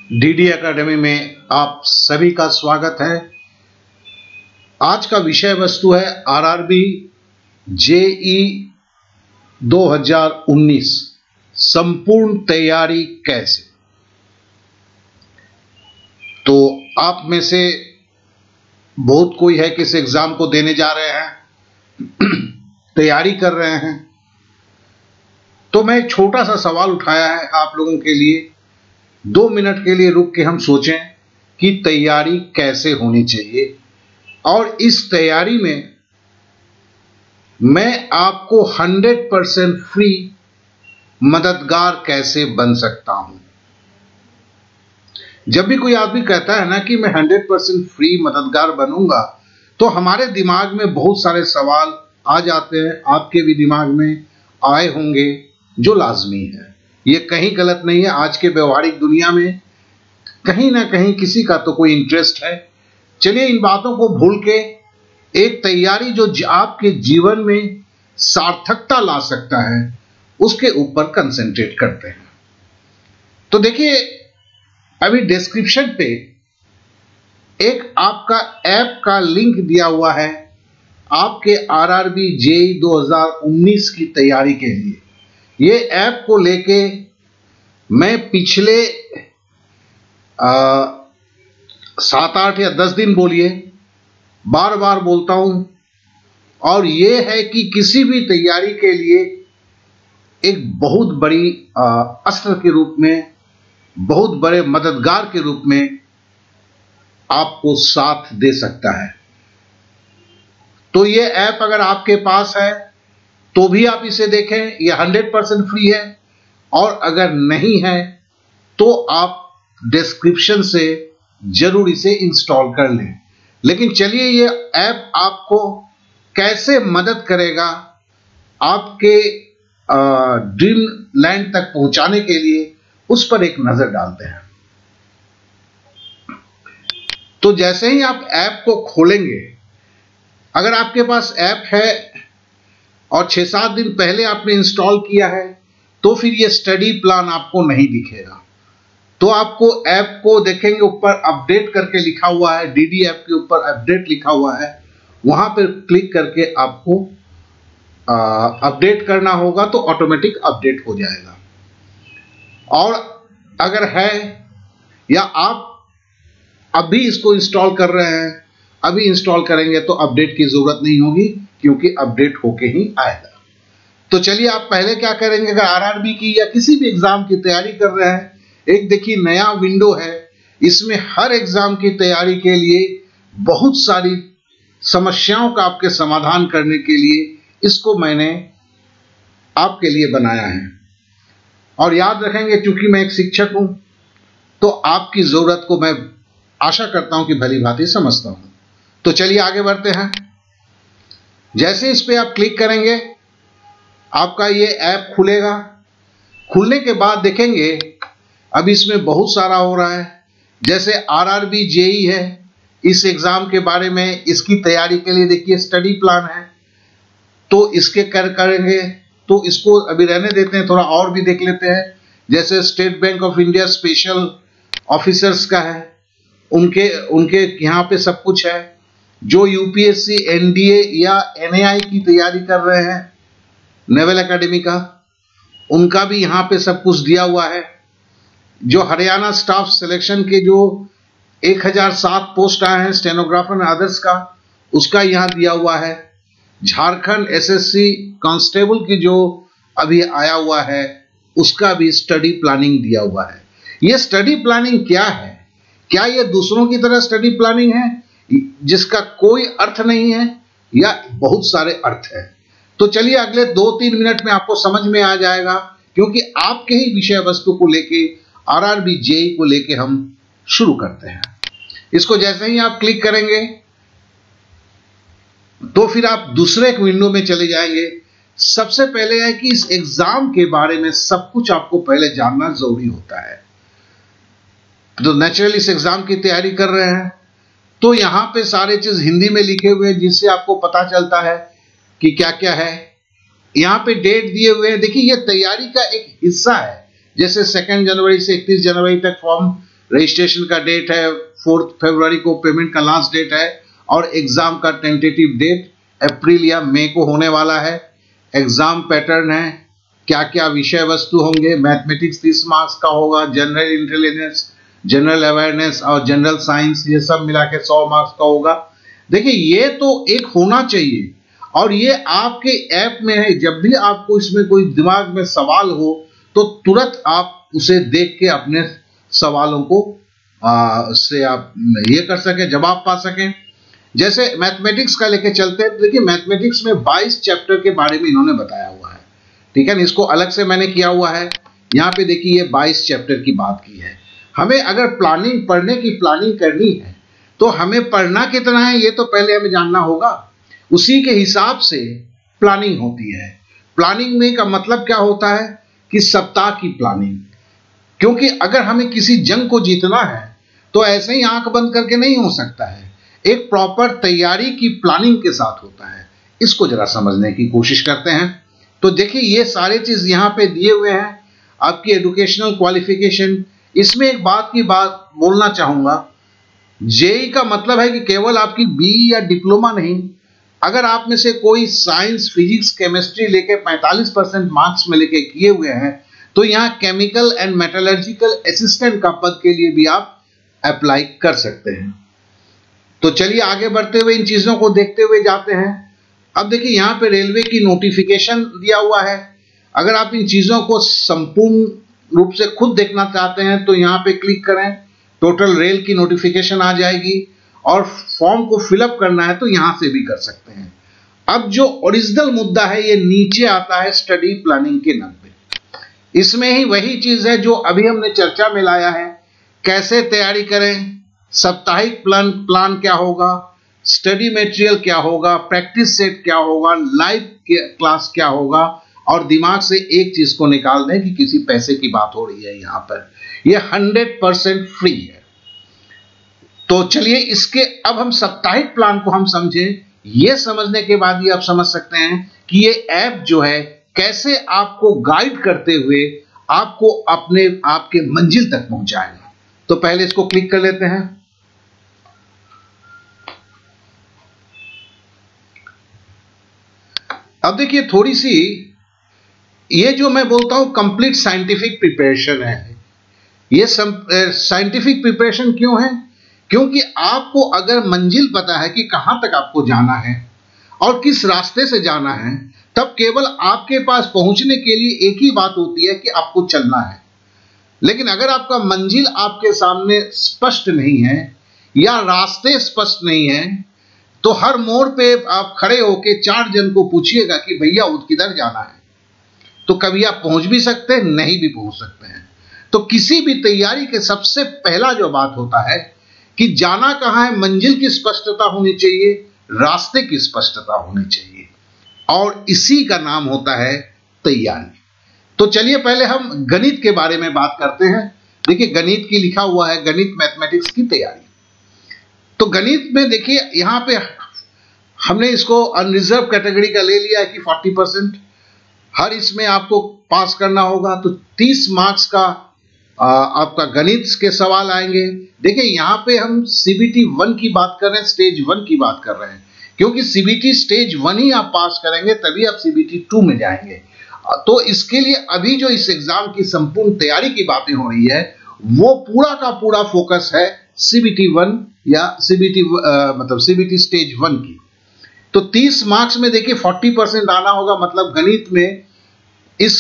DD academy में आप सभी का स्वागत है। आज का विषय वस्तु है आरआरबी जेई 2019 संपूर्ण तैयारी कैसे। तो आप में से बहुत कोई है कि इस एग्जाम को देने जा रहे हैं, तैयारी कर रहे हैं। तो मैं एक छोटा सा सवाल उठाया है आप लोगों के लिए। 2 मिनट के लिए रुक के हम सोचें कि तैयारी कैसे होनी चाहिए और इस तैयारी में मैं आपको 100% फ्री मददगार कैसे बन सकता हूं। जब भी कोई आदमी कहता है ना कि मैं 100% फ्री मददगार बनूंगा, तो हमारे दिमाग में बहुत सारे सवाल आ जाते हैं। आपके भी दिमाग में आए होंगे, जो लाजमी है। ये कहीं गलत नहीं है। आज के व्यवहारिक दुनिया में कहीं ना कहीं किसी का तो कोई इंटरेस्ट है। चलिए इन बातों को भूल के एक तैयारी जो आपके जीवन में सार्थकता ला सकता है, उसके ऊपर कंसंट्रेट करते हैं। तो देखिए, अभी डिस्क्रिप्शन पे एक आपका ऐप का लिंक दिया हुआ है आपके आरआरबी जेई 2019 की तैयारी के लिए। ये ऐप को लेके मैं पिछले 7-8 या 10 दिन बोलिए, बार बार बोलता हूं। और ये है कि किसी भी तैयारी के लिए एक बहुत बड़ी अस्त्र के रूप में, बहुत बड़े मददगार के रूप में आपको साथ दे सकता है। तो ये ऐप अगर आपके पास है तो भी आप इसे देखें। ये 100% फ्री है। और अगर नहीं है तो आप डिस्क्रिप्शन से जरूर इसे इंस्टॉल कर लें। लेकिन चलिए, ये ऐप आपको कैसे मदद करेगा आपके ड्रीम लैंड तक पहुंचाने के लिए, उस पर एक नजर डालते हैं। तो जैसे ही आप ऐप को खोलेंगे, अगर आपके पास ऐप है और 6-7 दिन पहले आपने इंस्टॉल किया है, तो फिर ये स्टडी प्लान आपको नहीं दिखेगा। तो आपको ऐप को देखेंगे, ऊपर अपडेट करके लिखा हुआ है, डीडी ऐप के ऊपर अपडेट लिखा हुआ है। वहां पर क्लिक करके आपको अपडेट करना होगा, तो ऑटोमेटिक अपडेट हो जाएगा। और अगर है या आप अभी इसको इंस्टॉल कर रहे हैं, अभी इंस्टॉल करेंगे तो अपडेट की जरूरत नहीं होगी, क्योंकि अपडेट होके ही आएगा। तो चलिए, आप पहले क्या करेंगे, अगर आरआरबी की या किसी भी एग्जाम की तैयारी कर रहे हैं, एक देखिए नया विंडो है। इसमें हर एग्जाम की तैयारी के लिए बहुत सारी समस्याओं का आपके समाधान करने के लिए इसको मैंने आपके लिए बनाया है। और याद रखेंगे, क्योंकि मैं एक शिक्षक हूं, तो आपकी जरूरत को मैं आशा करता हूं कि भली भांति समझता हूं। तो चलिए आगे बढ़ते हैं। जैसे इस पे आप क्लिक करेंगे, आपका ये ऐप खुलेगा। खुलने के बाद देखेंगे अब इसमें बहुत सारा हो रहा है। जैसे आरआरबी जेई है, इस एग्जाम के बारे में, इसकी तैयारी के लिए देखिए स्टडी प्लान है। तो इसके करेंगे, तो इसको अभी रहने देते हैं, थोड़ा और भी देख लेते हैं। जैसे State Bank of India special officers का है, उनके यहाँ पे सब कुछ है। जो यूपीएससी, एनडीए या एनएआई की तैयारी कर रहे हैं, नेवल एकेडमी का, उनका भी यहाँ पे सब कुछ दिया हुआ है। जो हरियाणा स्टाफ सिलेक्शन के जो 1007 पोस्ट आए हैं स्टेनोग्राफर और अदर्स का, उसका यहाँ दिया हुआ है। झारखंड एसएससी कांस्टेबल की जो अभी आया हुआ है, उसका भी स्टडी प्लानिंग दिया हुआ है। ये स्टडी प्लानिंग क्या है? क्या ये दूसरों की तरह स्टडी प्लानिंग है जिसका कोई अर्थ नहीं है, या बहुत सारे अर्थ है? तो चलिए, अगले 2-3 मिनट में आपको समझ में आ जाएगा, क्योंकि आपके ही विषय वस्तु को लेके, आरआरबी जेई को लेके हम शुरू करते हैं। इसको जैसे ही आप क्लिक करेंगे, तो फिर आप दूसरे एक विंडो में चले जाएंगे। सबसे पहले है कि इस एग्जाम के बारे में सब कुछ आपको पहले जानना जरूरी होता है। तो नेचुरली इस एग्जाम की तैयारी कर रहे हैं, तो यहां पे सारे चीज हिंदी में लिखे हुए हैं, जिससे आपको पता चलता है कि क्या क्या है। यहां पे डेट दिए हुए हैं। देखिए, ये तैयारी का एक हिस्सा है। जैसे 2 जनवरी से 31 जनवरी तक फॉर्म रजिस्ट्रेशन का डेट है 4 फरवरी को, पेमेंट का लास्ट डेट है, और एग्जाम का टेंटेटिव डेट अप्रैल या मई को होने वाला है। एग्जाम पैटर्न है, क्या क्या विषय वस्तु होंगे। मैथमेटिक्स 30 मार्क्स का होगा, जनरल इंटेलिजेंस, जनरल अवेयरनेस और जनरल साइंस, ये सब मिला के 100 मार्क्स का होगा। देखिए ये तो एक होना चाहिए, और ये आपके ऐप में है। जब भी आपको इसमें कोई दिमाग में सवाल हो तो तुरंत आप उसे देख के अपने सवालों को से आप ये कर सकें, जवाब पा सकें। जैसे मैथमेटिक्स का लेके चलते हैं। देखिए मैथमेटिक्स में 22 चैप्टर के बारे में इन्होंने बताया हुआ है, ठीक है। इसको अलग से मैंने किया हुआ है। यहाँ पे देखिए ये 22 चैप्टर की बात की है। हमें अगर प्लानिंग, पढ़ने की प्लानिंग करनी है तो हमें पढ़ना कितना है ये तो पहले हमें जानना होगा। उसी के हिसाब से प्लानिंग होती है। प्लानिंग में का मतलब क्या होता है कि सप्ताह की प्लानिंग, क्योंकि अगर हमें किसी जंग को जीतना है तो ऐसे ही आंख बंद करके नहीं हो सकता है, एक प्रॉपर तैयारी की प्लानिंग के साथ होता है। इसको जरा समझने की कोशिश करते हैं। तो देखिए ये सारे चीज यहां पे दिए हुए हैं, आपकी एजुकेशनल क्वालिफिकेशन। इसमें एक बात बोलना चाहूंगा, जेई का मतलब है कि केवल आपकी बीई या डिप्लोमा नहीं, अगर आप में से कोई साइंस, फिजिक्स, केमिस्ट्री लेके 45% मार्क्स में लेके किए हुए हैं तो यहां केमिकल एंड मेटलर्जिकल असिस्टेंट का पद के लिए भी आप अप्लाई कर सकते हैं। तो चलिए आगे बढ़ते हुए इन चीजों को देखते हुए जाते हैं। अब देखिए यहां पे रेलवे की नोटिफिकेशन दिया हुआ है। अगर आप इन चीजों को संपूर्ण रूप से खुद देखना चाहते हैं तो यहां पे क्लिक करें, टोटल रेल की नोटिफिकेशन आ जाएगी, और फॉर्म को फिलअप करना है तो यहां से भी कर सकते हैं। अब जो ओरिजिनल मुद्दा है ये नीचे आता है स्टडी प्लानिंग के नाम पे। इसमें ही वही चीज है जो अभी हमने चर्चा में लाया है, कैसे तैयारी करें, साप्ताहिक प्लान क्या होगा, स्टडी मटेरियल क्या होगा, प्रैक्टिस सेट क्या होगा, लाइव क्लास क्या होगा, और दिमाग से एक चीज को निकाल दें कि किसी पैसे की बात हो रही है यहां पर। यह 100% फ्री है। तो चलिए इसके अब हम साप्ताहिक प्लान को हम समझें। यह समझने के बाद ही आप समझ सकते हैं कि ये ऐप जो है कैसे आपको गाइड करते हुए आपको आपके मंजिल तक पहुंचाएगा। तो पहले इसको क्लिक कर लेते हैं। अब देखिए थोड़ी सी ये जो मैं बोलता हूं कंप्लीट साइंटिफिक प्रिपरेशन है। ये साइंटिफिक प्रिपरेशन क्यों है? क्योंकि आपको अगर मंजिल पता है कि कहां तक आपको जाना है और किस रास्ते से जाना है, तब केवल आपके पास पहुंचने के लिए एक ही बात होती है कि आपको चलना है। लेकिन अगर आपका मंजिल आपके सामने स्पष्ट नहीं है या रास्ते स्पष्ट नहीं है, तो हर मोड़ पे आप खड़े होके 4 जन को पूछिएगा कि भैया किधर जाना है, तो कभी आप पहुंच भी सकते हैं, नहीं भी पहुंच सकते हैं। तो किसी भी तैयारी के सबसे पहला जो बात होता है कि जाना कहां है, मंजिल की स्पष्टता होनी चाहिए, रास्ते की स्पष्टता होनी चाहिए, और इसी का नाम होता है तैयारी। तो चलिए पहले हम गणित के बारे में बात करते हैं। देखिए गणित की लिखा हुआ है गणित मैथमेटिक्स की तैयारी। तो गणित में देखिए यहां पे हमने इसको अनरिजर्व कैटेगरी का ले लिया है कि 40% हर इसमें आपको पास करना होगा। तो 30 मार्क्स का आपका गणित के सवाल आएंगे। देखिए यहां पे हम सीबीटी 1 की बात कर रहे हैं, स्टेज 1 की बात कर रहे हैं, क्योंकि सीबीटी स्टेज 1 ही आप पास करेंगे तभी आप सीबीटी 2 में जाएंगे। तो इसके लिए अभी जो इस एग्जाम की संपूर्ण तैयारी की बातें हो रही है वो पूरा का पूरा फोकस है सीबीटी 1 या सीबीटी स्टेज 1 की। तो 30 मार्क्स में देखिए 40% आना होगा, मतलब गणित में इस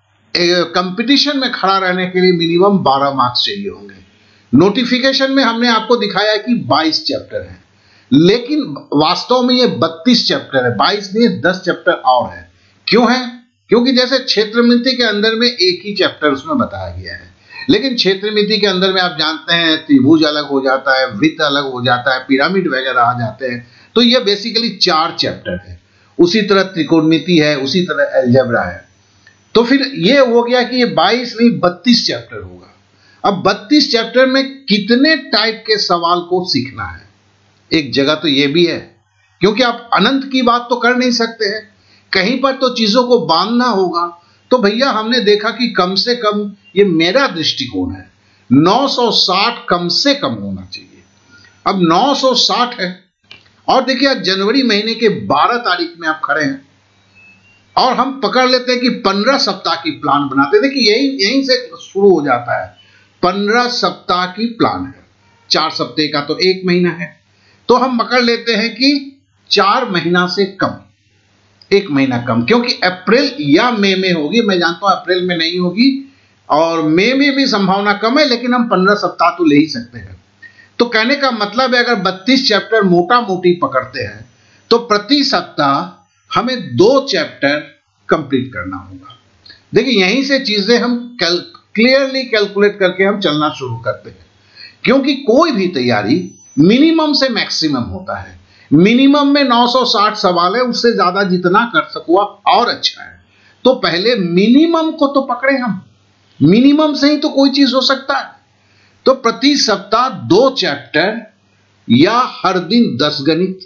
कंपटीशन में खड़ा रहने के लिए मिनिमम 12 मार्क्स चाहिए होंगे। नोटिफिकेशन में हमने आपको दिखाया कि 22 चैप्टर हैं, लेकिन वास्तव में ये 32 चैप्टर है, 22 नहीं 10 चैप्टर और है। क्यों है? क्योंकि जैसे क्षेत्रमिति के अंदर में एक ही चैप्टर उसमें बताया गया है, लेकिन क्षेत्रमिति के अंदर में आप जानते हैं त्रिभुज अलग हो जाता है, वृत्त अलग हो जाता है, पिरामिड वगैरह आ जाते हैं। तो ये बेसिकली 4 चैप्टर है। उसी तरह त्रिकोणमिति है, उसी तरह अलजेब्रा है। तो फिर ये हो गया कि ये 22 नहीं 32 चैप्टर होगा। अब 32 चैप्टर में कितने टाइप के सवाल को सीखना है, एक जगह तो ये भी है, क्योंकि आप अनंत की बात तो कर नहीं सकते हैं, कहीं पर तो चीजों को बांधना होगा। तो भैया हमने देखा कि कम से कम ये मेरा दृष्टिकोण है, 960 कम से कम होना चाहिए। अब 960 है और देखिए आज जनवरी महीने के 12 तारीख में आप खड़े हैं और हम पकड़ लेते हैं कि 15 सप्ताह की प्लान बनाते हैं। देखिए यहीं से शुरू हो जाता है। 15 सप्ताह की प्लान है, 4 सप्ताह का तो 1 महीना है, तो हम पकड़ लेते हैं कि 4 महीना से कम, 1 महीना कम, क्योंकि अप्रैल या मई में होगी। मैं जानता हूं अप्रैल में नहीं होगी और मई में भी संभावना कम है, लेकिन हम 15 सप्ताह तो ले ही सकते हैं। तो कहने का मतलब है अगर 32 चैप्टर मोटा मोटी पकड़ते हैं तो प्रति सप्ताह हमें 2 चैप्टर कंप्लीट करना होगा। देखिए यहीं से चीजें हम क्लियरली कैलकुलेट करके हम चलना शुरू करते हैं, क्योंकि कोई भी तैयारी मिनिमम से मैक्सिमम होता है। मिनिमम में 960 सवाल है, उससे ज्यादा जितना कर सको और अच्छा है। तो पहले मिनिमम को तो पकड़े हम, मिनिमम से ही तो कोई चीज हो सकता है। तो प्रति सप्ताह 2 चैप्टर या हर दिन 10 गणित,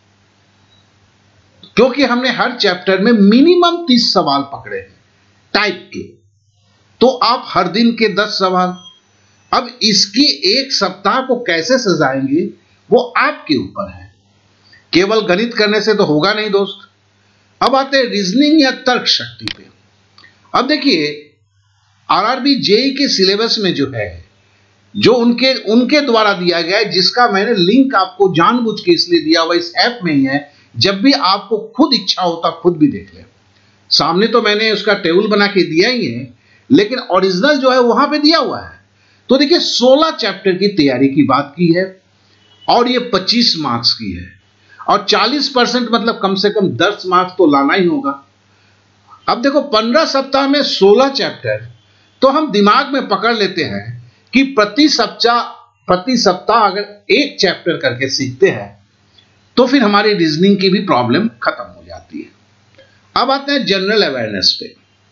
क्योंकि हमने हर चैप्टर में मिनिमम 30 सवाल पकड़े हैं टाइप के, तो आप हर दिन के 10 सवाल। अब इसकी एक सप्ताह को कैसे सजाएंगे वो आपके ऊपर है, केवल गणित करने से तो होगा नहीं दोस्त। अब आते हैं रीजनिंग या तर्क शक्ति पे। अब देखिए आरआरबी जेईई के सिलेबस में जो है, जो उनके द्वारा दिया गया है, जिसका मैंने लिंक आपको जानबूझ के इसलिए दिया हुआ इस ऐप में ही है, जब भी आपको खुद इच्छा होता खुद भी देख ले। सामने तो मैंने उसका टेबल बना के दिया ही है, लेकिन ओरिजिनल जो है वहां पे दिया हुआ है। तो देखिए 16 चैप्टर की तैयारी की बात की है और ये 25 मार्क्स की है और 40% मतलब कम से कम 10 मार्क्स तो लाना ही होगा। अब देखो 15 सप्ताह में 16 चैप्टर, तो हम दिमाग में पकड़ लेते हैं कि प्रति सप्ताह अगर 1 चैप्टर करके सीखते हैं तो फिर हमारी रीजनिंग की भी प्रॉब्लम खत्म हो जाती है। अब आते हैं जनरल अवेयरनेस पे।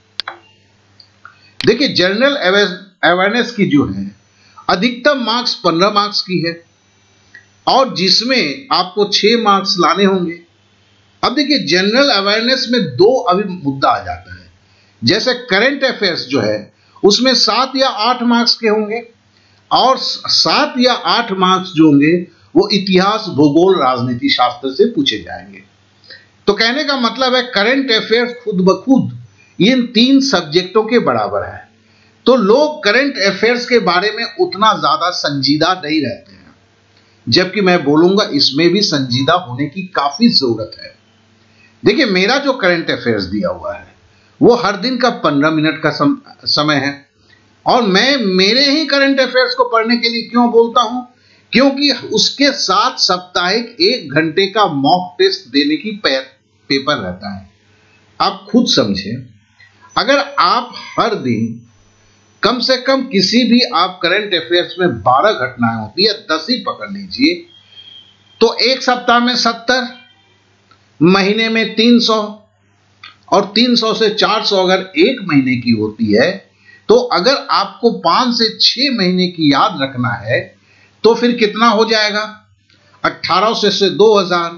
देखिए जनरल अवेयरनेस की जो है अधिकतम मार्क्स 15 मार्क्स की है और जिसमें आपको 6 मार्क्स लाने होंगे। अब देखिए जनरल अवेयरनेस में 2 अभी मुद्दा आ जाता है, जैसे करंट अफेयर्स जो है उसमें 7 या 8 मार्क्स के होंगे और 7 या 8 मार्क्स जो होंगे वो इतिहास, भूगोल, राजनीति शास्त्र से पूछे जाएंगे। तो कहने का मतलब है करंट अफेयर्स खुद ब खुद इन 3 सब्जेक्टों के बराबर है। तो लोग करंट अफेयर्स के बारे में उतना ज्यादा संजीदा नहीं रहते हैं, जबकि मैं बोलूंगा इसमें भी संजीदा होने की काफी जरूरत है। देखिए मेरा जो करंट अफेयर्स दिया हुआ है वो हर दिन का 15 मिनट का समय है और मैं मेरे ही करंट अफेयर्स को पढ़ने के लिए क्यों बोलता हूं, क्योंकि उसके साथ साप्ताहिक 1 घंटे का मॉक टेस्ट देने की पेपर रहता है। आप खुद समझें, अगर आप हर दिन कम से कम किसी भी आप करंट अफेयर्स में 12 घटनाएं होती है, 10 ही पकड़ लीजिए, तो 1 सप्ताह में 70, महीने में 300 और 300 से 400 अगर 1 महीने की होती है, तो अगर आपको 5 से 6 महीने की याद रखना है तो फिर कितना हो जाएगा, 1800 से 2000।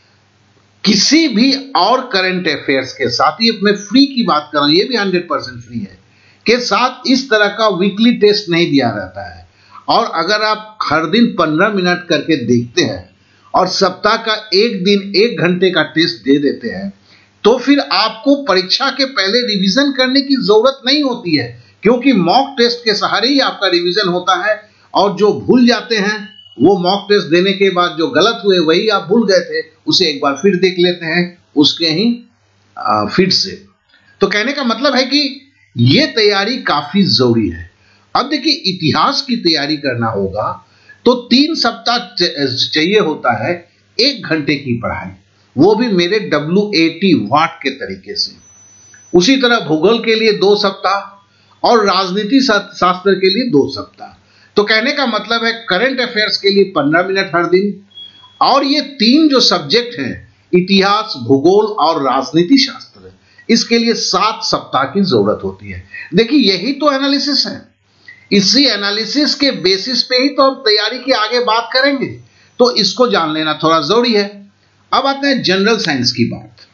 किसी भी और करंट अफेयर्स के साथ, ये मैं फ्री की बात कर रहा हूं, ये भी 100% फ्री है, के साथ इस तरह का वीकली टेस्ट नहीं दिया रहता है। और अगर आप हर दिन 15 मिनट करके देखते हैं और सप्ताह का 1 दिन 1 घंटे का टेस्ट दे देते हैं, तो फिर आपको परीक्षा के पहले रिवीजन करने की जरूरत नहीं होती है, क्योंकि मॉक टेस्ट के सहारे ही आपका रिवीजन होता है। और जो भूल जाते हैं वो मॉक टेस्ट देने के बाद जो गलत हुए वही आप भूल गए थे, उसे एक बार फिर देख लेते हैं उसके ही फिर से। तो कहने का मतलब है कि ये तैयारी काफी जरूरी है। अब देखिए इतिहास की तैयारी करना होगा तो 3 सप्ताह चाहिए होता है 1 घंटे की पढ़ाई, वो भी मेरे WAT वाट के तरीके से। उसी तरह भूगोल के लिए 2 सप्ताह और राजनीति शास्त्र के लिए 2 सप्ताह। तो कहने का मतलब है करंट अफेयर्स के लिए 15 मिनट हर दिन, और ये 3 जो सब्जेक्ट हैं इतिहास, भूगोल और राजनीति शास्त्र, इसके लिए 7 सप्ताह की जरूरत होती है। देखिए यही तो एनालिसिस है, इसी एनालिसिस के बेसिस पे ही तो हम तैयारी की आगे बात करेंगे, तो इसको जान लेना थोड़ा जरूरी है। अब आते हैं जनरल साइंस की बात।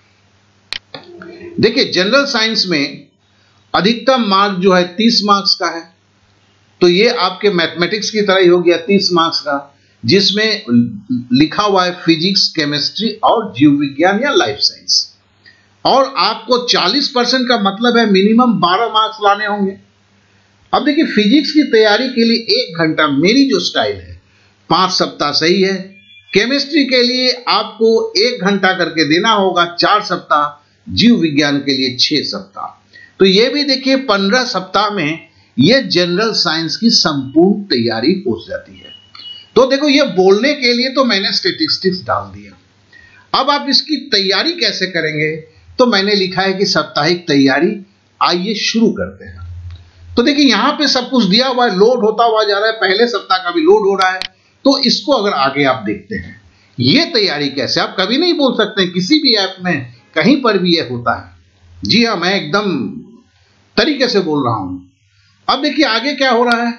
देखिए जनरल साइंस में अधिकतम मार्क जो है 30 मार्क्स का है तो ये आपके मैथमेटिक्स की तरह ही हो गया 30 मार्क्स का, जिसमें लिखा हुआ है फिजिक्स, केमिस्ट्री और जीव विज्ञान या लाइफ साइंस। और आपको 40% का मतलब है मिनिमम 12 मार्क्स लाने होंगे। अब देखिए फिजिक्स की तैयारी के लिए 1 घंटा मेरी जो स्टाइल है 5 सप्ताह सही है। केमिस्ट्री के लिए आपको 1 घंटा करके देना होगा 4 सप्ताह, जीव विज्ञान के लिए 6 सप्ताह। तो ये भी देखिए 15 सप्ताह में ये जनरल साइंस की संपूर्ण तैयारी हो जाती है। तो देखो ये बोलने के लिए तो मैंने स्टैटिस्टिक्स डाल दिया। अब आप इसकी तैयारी कैसे करेंगे, तो मैंने लिखा है कि साप्ताहिक तैयारी। आइए शुरू करते हैं। तो देखिए यहां पे सब कुछ दिया हुआ है, लोड होता हुआ जा रहा है, पहले सप्ताह का भी लोड हो रहा है। तो इसको अगर आगे आप देखते हैं ये तैयारी कैसे, आप कभी नहीं बोल सकते किसी भी ऐप में कहीं पर भी ये होता है। जी हाँ, मैं एकदम तरीके से बोल रहा हूं। अब देखिए आगे क्या हो रहा है।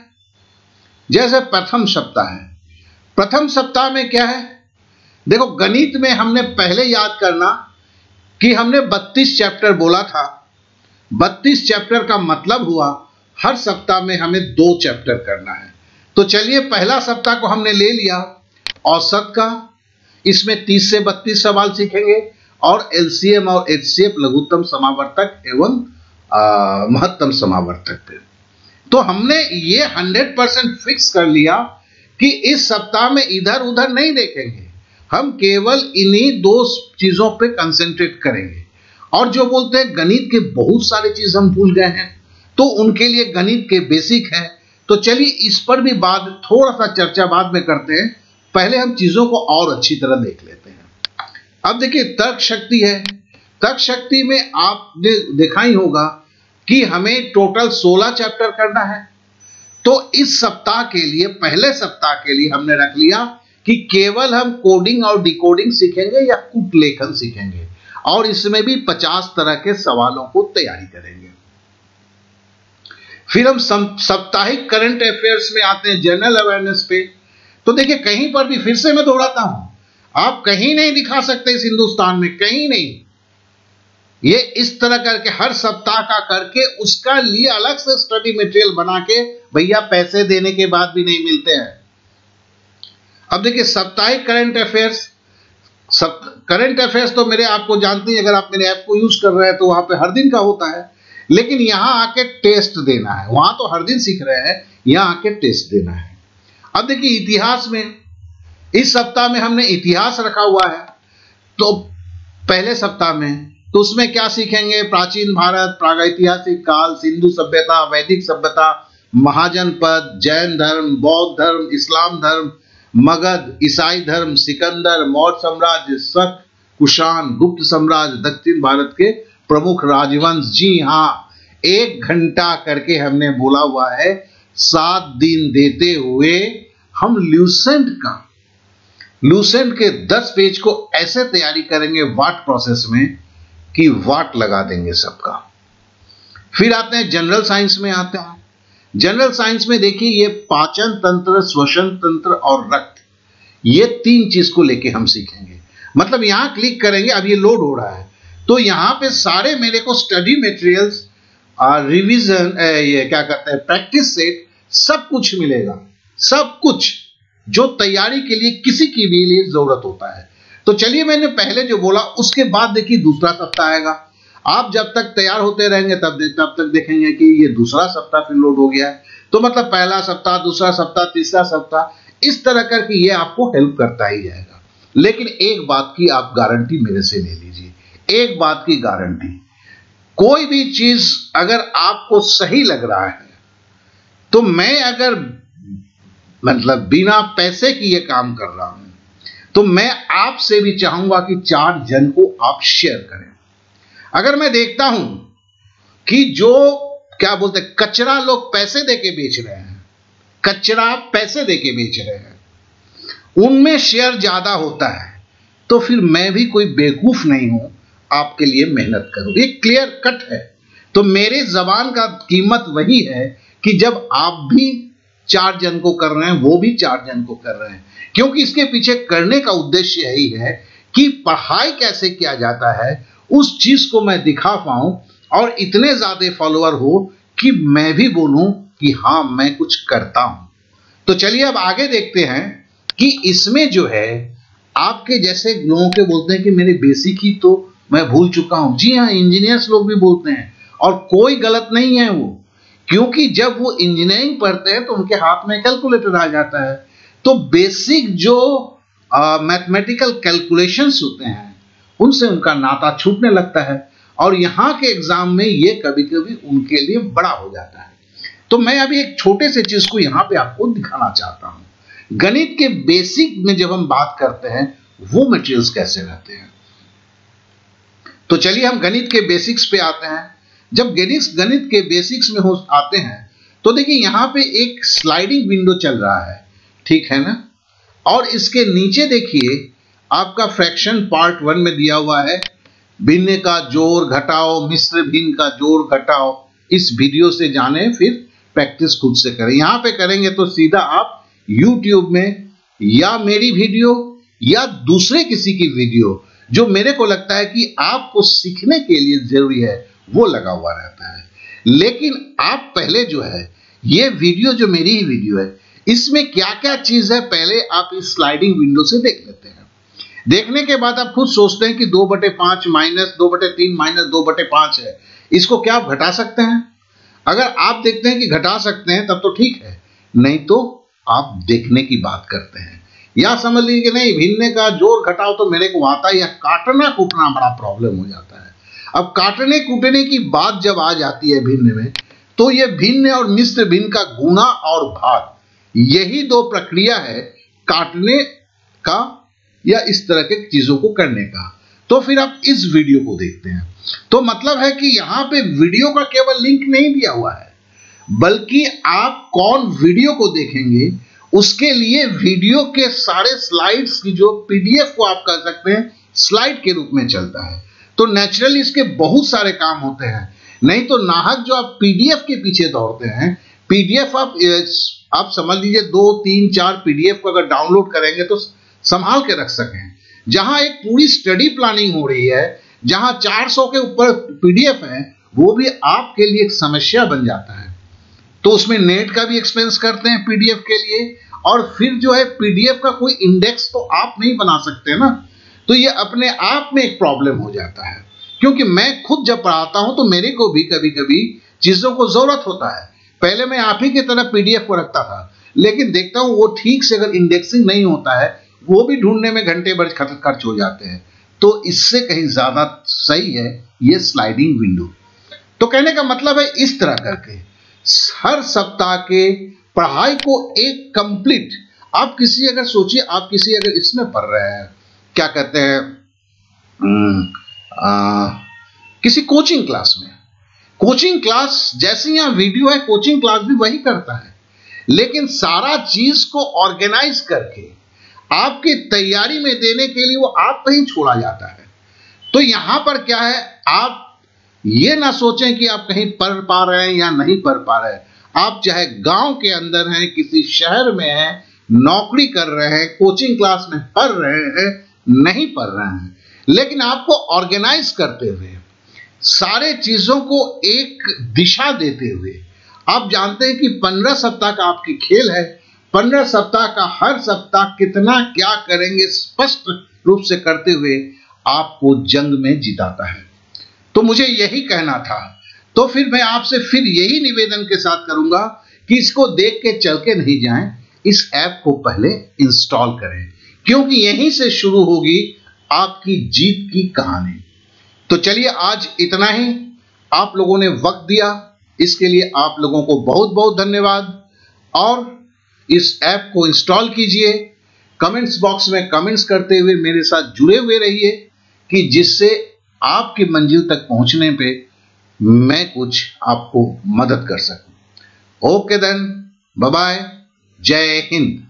जैसे प्रथम सप्ताह है, प्रथम सप्ताह में क्या है, देखो गणित में हमने पहले याद करना कि हमने 32 चैप्टर बोला था। 32 चैप्टर का मतलब हुआ हर सप्ताह में हमें 2 चैप्टर करना है। तो चलिए पहला सप्ताह को हमने ले लिया औसत का, इसमें 30 से 32 सवाल सीखेंगे और एलसीएम और एचसीएफ लघुत्तम समावर्तक एवं महत्तम समावर्तक पे। तो हमने ये 100% फिक्स कर लिया कि इस सप्ताह में इधर उधर नहीं देखेंगे, हम केवल इन्हीं 2 चीजों पे कंसंट्रेट करेंगे। और जो बोलते हैं गणित के बहुत सारे चीज हम भूल गए हैं, तो उनके लिए गणित के बेसिक है। तो चलिए इस पर भी बाद थोड़ा सा चर्चा बाद में करते हैं, पहले हम चीजों को और अच्छी तरह देख लेते हैं। अब देखिए तर्क शक्ति है। तर्क शक्ति में आपने देखा ही होगा कि हमें टोटल 16 चैप्टर करना है। तो इस सप्ताह के लिए, पहले सप्ताह के लिए हमने रख लिया कि केवल हम कोडिंग और डिकोडिंग सीखेंगे या कूट लेखन सीखेंगे, और इसमें भी 50 तरह के सवालों को तैयारी करेंगे। फिर हम साप्ताहिक करंट अफेयर्स में आते हैं, जनरल अवेयरनेस पे। तो देखिए कहीं पर भी फिर से मैं दोहराता हूं, आप कहीं नहीं दिखा सकते इस हिंदुस्तान में, कहीं नहीं। ये इस तरह करके हर सप्ताह का करके उसका लिए अलग से स्टडी मटेरियल बना के भैया पैसे देने के बाद भी नहीं मिलते हैं। अब देखिए साप्ताहिक करंट अफेयर्स, करंट अफेयर्स तो मेरे आपको जानते हैं, अगर आप मेरे ऐप को यूज कर रहे हैं तो वहां पे हर दिन का होता है, लेकिन यहां आके टेस्ट देना है। वहां तो हर दिन सीख रहे हैं, यहां आके टेस्ट देना है। अब देखिए इतिहास में, इस सप्ताह में हमने इतिहास रखा हुआ है। तो पहले सप्ताह में तो उसमें क्या सीखेंगे, प्राचीन भारत, प्रागैतिहासिक काल, सिंधु सभ्यता, वैदिक सभ्यता, महाजनपद, जैन धर्म, बौद्ध धर्म, इस्लाम धर्म, मगध, ईसाई धर्म, सिकंदर, मौर्य साम्राज्य, शक, कुषाण, गुप्त साम्राज्य, दक्षिण भारत के प्रमुख राजवंश। जी हाँ, 1 घंटा करके हमने बोला हुआ है, 7 दिन देते हुए हम ल्यूसेंट के 10 पेज को ऐसे तैयारी करेंगे वाट प्रोसेस में कि वाट लगा देंगे सबका। फिर आते हैं जनरल साइंस में आते हैं। जनरल साइंस में देखिए ये पाचन तंत्र, श्वसन तंत्र और रक्त, ये 3 चीज को लेके हम सीखेंगे। मतलब यहां क्लिक करेंगे, अब ये लोड हो रहा है, तो यहां पे सारे मेरे को स्टडी मटेरियल्स, रिवीजन, ये क्या कहते हैं, प्रैक्टिस सेट, सब कुछ मिलेगा। सब कुछ जो तैयारी के लिए किसी की भी लिए जरूरत होता है। तो चलिए मैंने पहले जो बोला उसके बाद देखिए दूसरा सप्ताह आएगा। आप जब तक तैयार होते रहेंगे तब तक देखेंगे कि ये दूसरा सप्ताह फिर लोड हो गया है। तो मतलब पहला सप्ताह, दूसरा सप्ताह, तीसरा सप्ताह, इस तरह करके ये आपको हेल्प करता ही जाएगा। लेकिन एक बात की आप गारंटी मेरे से ले लीजिए, एक बात की गारंटी, कोई भी चीज अगर आपको सही लग रहा है तो मैं अगर मतलब बिना पैसे की ये काम कर रहा हूं तो मैं आपसे भी चाहूंगा कि 4 जन को आप शेयर करें। अगर मैं देखता हूं कि जो क्या बोलते हैं कचरा लोग पैसे देके बेच रहे हैं, कचरा पैसे देके बेच रहे हैं, उनमें शेयर ज्यादा होता है, तो फिर मैं भी कोई बेवकूफ नहीं हूं आपके लिए मेहनत करूं। ये क्लियर कट है। तो मेरे जबान का कीमत वही है कि जब आप भी 4 जन को कर रहे हैं, वो भी 4 जन को कर रहे हैं, क्योंकि इसके पीछे करने का उद्देश्य यही है कि पढ़ाई कैसे किया जाता है उस चीज को मैं दिखा पाऊं और इतने ज्यादा फॉलोअर हो कि मैं भी बोलूं कि हाँ मैं कुछ करता हूं। तो चलिए अब आगे देखते हैं कि इसमें जो है आपके जैसे लोगों के बोलते हैं कि मेरे बेसिक ही तो मैं भूल चुका हूं। जी हाँ, इंजीनियर्स लोग भी बोलते हैं और कोई गलत नहीं है वो, क्योंकि जब वो इंजीनियरिंग पढ़ते हैं तो उनके हाथ में कैलकुलेटर आ जाता है। तो बेसिक जो मैथमेटिकल कैलकुलेशंस होते हैं उनसे उनका नाता छूटने लगता है और यहाँ के एग्जाम में ये कभी कभी उनके लिए बड़ा हो जाता है। तो मैं अभी एक छोटे से चीज को यहाँ पे आपको दिखाना चाहता हूं। गणित के बेसिक में जब हम बात करते हैं वो मटेरियल्स कैसे रहते हैं, तो चलिए हम गणित के बेसिक्स पे आते हैं। जब गणित के बेसिक्स में आते हैं तो देखिए यहाँ पे एक स्लाइडिंग विंडो चल रहा है, ठीक है ना, और इसके नीचे देखिए आपका फ्रैक्शन पार्ट 1 में दिया हुआ है, भिन्न का जोड़ घटाओ, मिश्र भिन्न का जोड़ घटाओ। इस वीडियो से जाने, फिर प्रैक्टिस खुद से करें। यहां पे करेंगे तो सीधा आप YouTube में या मेरी वीडियो या दूसरे किसी की वीडियो जो मेरे को लगता है कि आपको सीखने के लिए जरूरी है वो लगा हुआ रहता है। लेकिन आप पहले जो है ये वीडियो जो मेरी ही वीडियो है इसमें क्या क्या चीज है पहले आप इस स्लाइडिंग विंडो से देख लेते हैं। देखने के बाद आप खुद सोचते हैं कि 2/5 माइनस 2/3 माइनस 2/5 है, इसको क्या आप घटा सकते हैं? अगर आप देखते हैं कि घटा सकते हैं तब तो ठीक है, नहीं तो आप देखने की बात करते हैं। या समझ लीजिए कि नहीं, भिन्न का जोड़ घटाओ तो मेरे को आता है, या काटना कूटना बड़ा प्रॉब्लम हो जाता है। अब काटने कूटने की बात जब आ जाती है भिन्न में, तो ये भिन्न और मिश्र भिन्न का गुणा और भाग, यही दो प्रक्रिया है काटने का या इस तरह के चीजों को करने का। तो फिर आप इस वीडियो को देखते हैं तो मतलब है कि यहां पे वीडियो का केवल लिंक नहीं दिया हुआ है, बल्कि आप कौन वीडियो को देखेंगे उसके लिए वीडियो के सारे स्लाइड्स की जो पीडीएफ को आप कह सकते हैं स्लाइड के रूप में चलता है। तो नेचुरली इसके बहुत सारे काम होते हैं, नहीं तो नाहक जो आप पीडीएफ के पीछे दौड़ते हैं। पीडीएफ आप समझ लीजिए 2 3 4 पीडीएफ को अगर डाउनलोड करेंगे तो संभाल के रख सकें। जहां एक पूरी स्टडी प्लानिंग हो रही है, जहां 400 के ऊपर पीडीएफ है, वो भी आपके लिए एक समस्या बन जाता है। तो उसमें नेट का भी एक्सपेंस करते हैं पीडीएफ के लिए, और फिर जो है पीडीएफ का कोई इंडेक्स तो आप नहीं बना सकते ना, तो ये अपने आप में एक प्रॉब्लम हो जाता है। क्योंकि मैं खुद जब पढ़ाता हूं तो मेरे को भी कभी कभी चीजों को जरूरत होता है। पहले मैं आप ही की तरह पीडीएफ को रखता था, लेकिन देखता हूं वो ठीक से अगर इंडेक्सिंग नहीं होता है, वो भी ढूंढने में घंटे भर खर्च हो जाते हैं। तो इससे कहीं ज्यादा सही है ये स्लाइडिंग विंडो। तो कहने का मतलब है इस तरह करके हर सप्ताह के पढ़ाई को एक कंप्लीट, आप किसी अगर सोचिए, आप किसी अगर इसमें पढ़ रहे हैं, क्या कहते हैं किसी कोचिंग क्लास में, कोचिंग क्लास जैसे यहां वीडियो है, कोचिंग क्लास भी वही करता है, लेकिन सारा चीज को ऑर्गेनाइज करके आपकी तैयारी में देने के लिए वो आप पे ही छोड़ा जाता है। तो यहां पर क्या है, आप ये ना सोचें कि आप कहीं पढ़ पा रहे हैं या नहीं पढ़ पा रहे हैं। आप चाहे गांव के अंदर हैं, किसी शहर में हैं, नौकरी कर रहे हैं, कोचिंग क्लास में पढ़ रहे हैं, नहीं पढ़ रहे हैं, लेकिन आपको ऑर्गेनाइज करते हुए सारे चीजों को एक दिशा देते हुए, आप जानते हैं कि 15 सप्ताह का आपकी खेल है। 15 सप्ताह का हर सप्ताह कितना क्या करेंगे स्पष्ट रूप से करते हुए आपको जंग में जिताता है। तो मुझे यही कहना था। तो फिर मैं आपसे फिर यही निवेदन के साथ करूंगा कि इसको देख के चल के नहीं जाएं, इस ऐप को पहले इंस्टॉल करें, क्योंकि यहीं से शुरू होगी आपकी जीत की कहानी। तो चलिए आज इतना ही, आप लोगों ने वक्त दिया, इसके लिए आप लोगों को बहुत बहुत धन्यवाद। और इस ऐप को इंस्टॉल कीजिए, कमेंट्स बॉक्स में कमेंट्स करते हुए मेरे साथ जुड़े हुए रहिए, कि जिससे आपकी मंजिल तक पहुंचने पे मैं कुछ आपको मदद कर सकूं। ओके देन, बाय बाय, जय हिंद।